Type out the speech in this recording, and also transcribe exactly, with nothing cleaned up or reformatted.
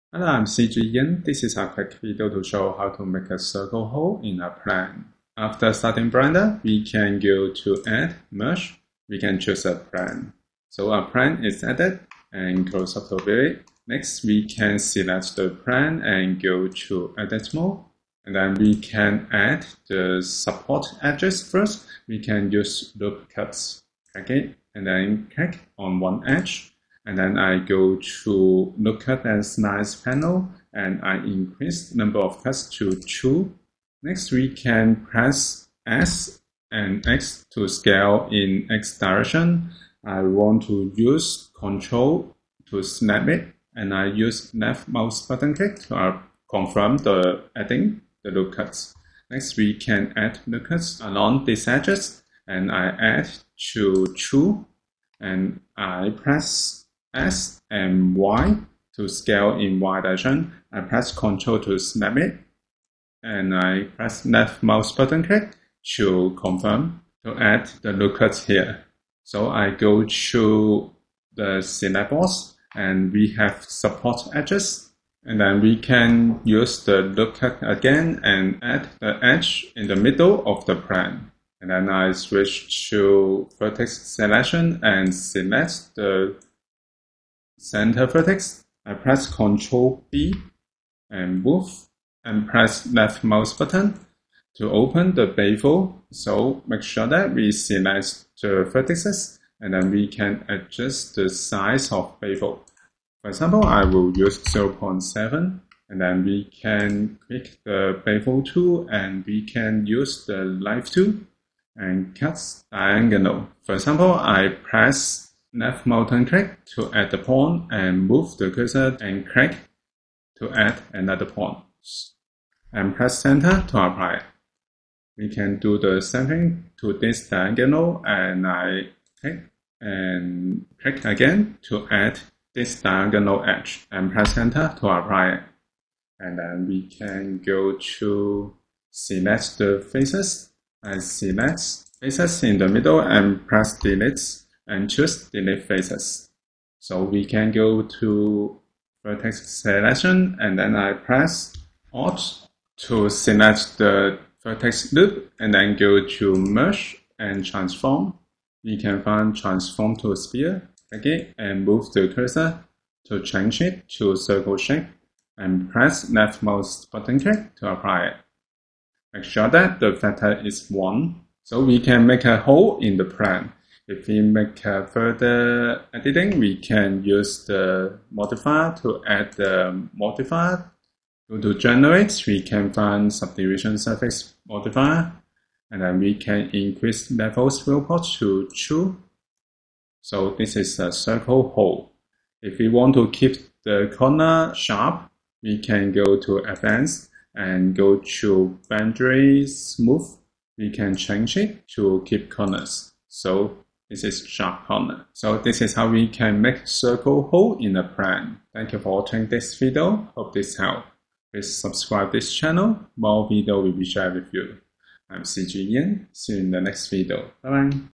Hello, I'm C G Yin. This is a quick video to show how to make a circle hole in a plan. After starting Blender, we can go to Add, Merge. We can choose a plan. So our plan is added and close up the view. Next, we can select the plan and go to Edit Mode. And then we can add the support edges first. We can use loop cuts. Click it and then click on one edge. And then I go to Look Cut and Slice panel and I increase number of cuts to two. Next, we can press S and X to scale in X direction. I want to use Control to snap it, and I use left mouse button click to uh, confirm the adding the loop cuts. Next, we can add loop cuts along these edges, and I add to two, and I press S and Y to scale in Y direction. I press Ctrl to snap it, and I press left mouse button click to confirm to add the loop cuts here. So I go to the select box, and we have support edges, and then we can use the loop cut again and add the edge in the middle of the plan. And then I switch to vertex selection and select the center vertex. I press Control B and move, and press left mouse button to open the bevel. So make sure that we select the vertices, and then we can adjust the size of bevel. For example, I will use zero point seven, and then we can click the bevel tool, and we can use the light tool and cut diagonal. For example, I press left mouse click to add the point and move the cursor and click to add another point. And press center to apply it. We can do the same thing to this diagonal, and I click and click again to add this diagonal edge and press enter to apply it. And then we can go to select the faces. I select faces in the middle and press delete and choose delete faces. So we can go to vertex selection, and then I press Alt to select the vertex loop, and then go to merge and transform. We can find transform to sphere, click it and move the cursor to change it to circle shape, and press left mouse button click to apply it. Make sure that the vector is one, so we can make a hole in the plan. If we make a further editing, we can use the modifier to add the modifier. Go to generate, we can find subdivision surface modifier, and then we can increase levels viewport to two. So this is a circle hole. If we want to keep the corner sharp, we can go to advanced and go to boundary smooth. We can change it to keep corners. So this is sharp corner. So this is how we can make circle hole in a plan. Thank you for watching this video. Hope this helped. Please subscribe this channel. More video will be shared with you. I'm C G Yin. See you in the next video. Bye bye.